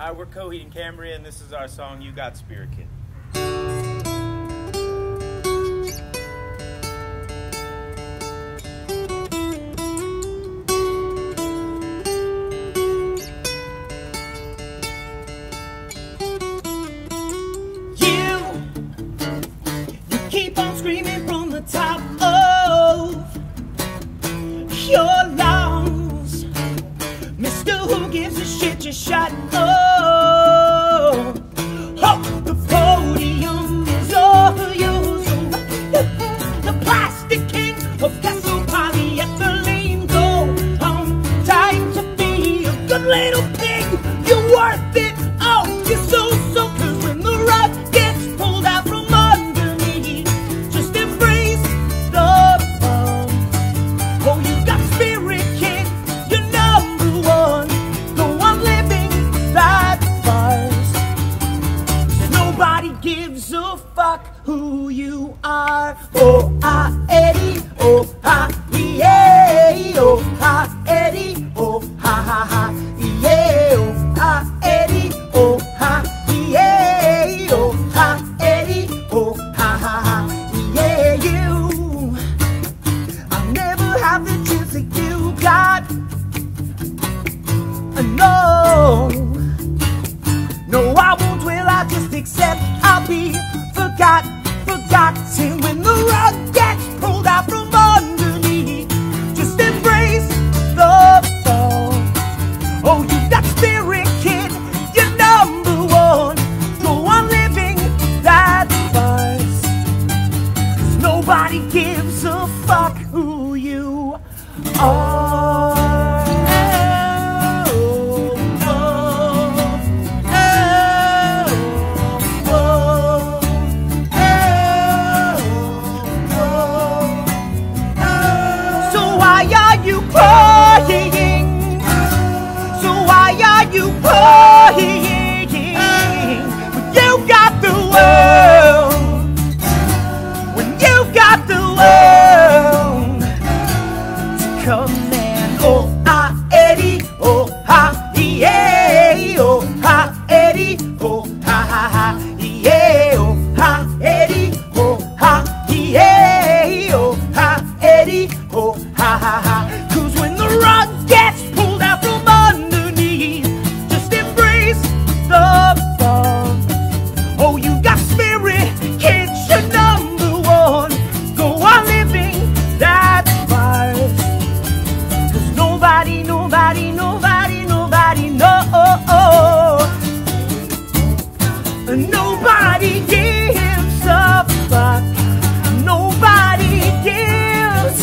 Hi, we're Coheed and Cambria, and this is our song, You Got Spirit Kid. You keep on screaming from the top of your lungs, Mr. Who gives a shit, just shut up. The podium is all yours. The plastic king of Castle Polyethylene. Go on, time to be a good little pig. You're worth it. Oh, you're so cause when the rug gets pulled out from underneath, just embrace the fun. Oh, you got spirit, kid. You're number one. Go on living that first. Nobody gives a fuck who you are. Oh, Eddie. Oh, yeah. Oh, Eddie. Oh, ha. Yeah. Oh, Eddie. Oh, yeah. Oh, Eddie. Oh, ha. Yeah, you. I'll never have the chance that you got. No, I won't. Will I just accept I'll be forgotten when the rug gets pulled out from underneath? Just embrace the fall. Oh, you got spirit, kid. You're number one. Go on living that buzz. 'Cause nobody gives a fuck who you are. You crying? So why are you crying? When you got the world, when you got the world to command. Oh, Eddie. Oh, yeah. Oh, Eddie. Oh, yeah. Oh, Eddie. Oh, yeah. Oh, Eddie. Oh, cause when the rug gets pulled out from underneath, just embrace the fun. Oh, you got spirit, kids, you're number one. Go on living that life. Cause nobody knows. Nobody gives a fuck. Nobody gives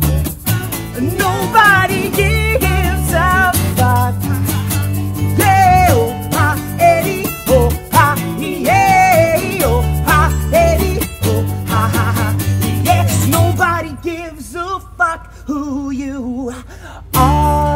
a fuck. Yeah, oh, Eddie. Oh, yeah. Oh, Eddie. Oh, yes. Nobody gives a fuck who you are.